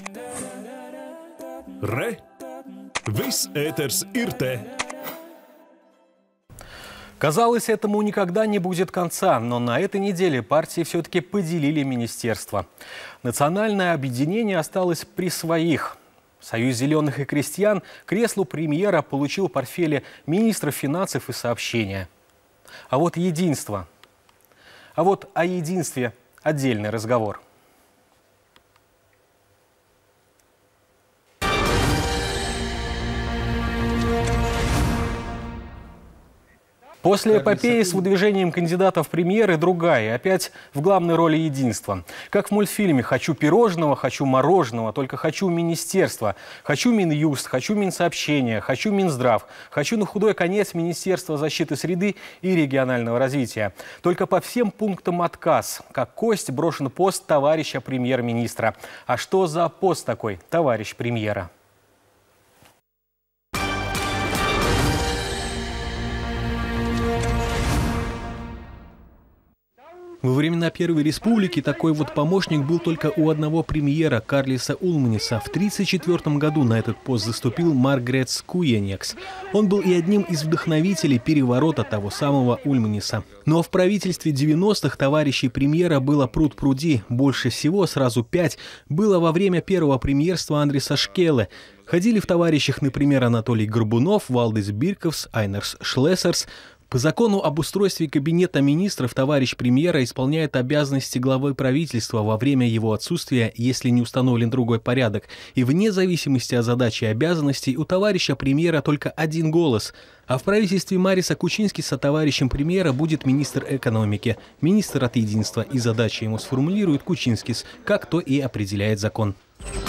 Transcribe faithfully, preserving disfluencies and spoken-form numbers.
Re! Viss ēters ir te! Казалось, этому никогда не будет конца, но на этой неделе партии все-таки поделили министерство. Национальное объединение осталось при своих. Союз зеленых и крестьян к креслу премьера получил портфели министра финансов и сообщения. А вот единство. А вот о единстве отдельный разговор. После эпопеи с выдвижением кандидатов в премьеры другая, опять в главной роли единства. Как в мультфильме «Хочу пирожного, хочу мороженого, только хочу министерства». Хочу Минюст, хочу Минсообщения, хочу Минздрав, хочу на худой конец Министерство защиты среды и регионального развития. Только по всем пунктам отказ. Как кость брошен пост товарища премьер-министра. А что за пост такой, товарищ премьера? Во времена Первой Республики такой вот помощник был только у одного премьера Карлиса Улманиса. В тысяча девятьсот тридцать четвёртом году на этот пост заступил Маргретс Куенекс. Он был и одним из вдохновителей переворота того самого Улманиса. Но в правительстве девяностых товарищей премьера было пруд-пруди. Больше всего, сразу пять, было во время первого премьерства Андриса Шкеле. Ходили в товарищах, например, Анатолий Горбунов, Валдис Бирковс, Айнерс Шлессерс. По закону об устройстве кабинета министров товарищ премьера исполняет обязанности главы правительства во время его отсутствия, если не установлен другой порядок. И вне зависимости от задачи и обязанностей у товарища премьера только один голос. А в правительстве Мариса Кучинскиса товарищем премьера будет министр экономики. Министр от единства, и задачи ему сформулирует Кучинскис, как то и определяет закон.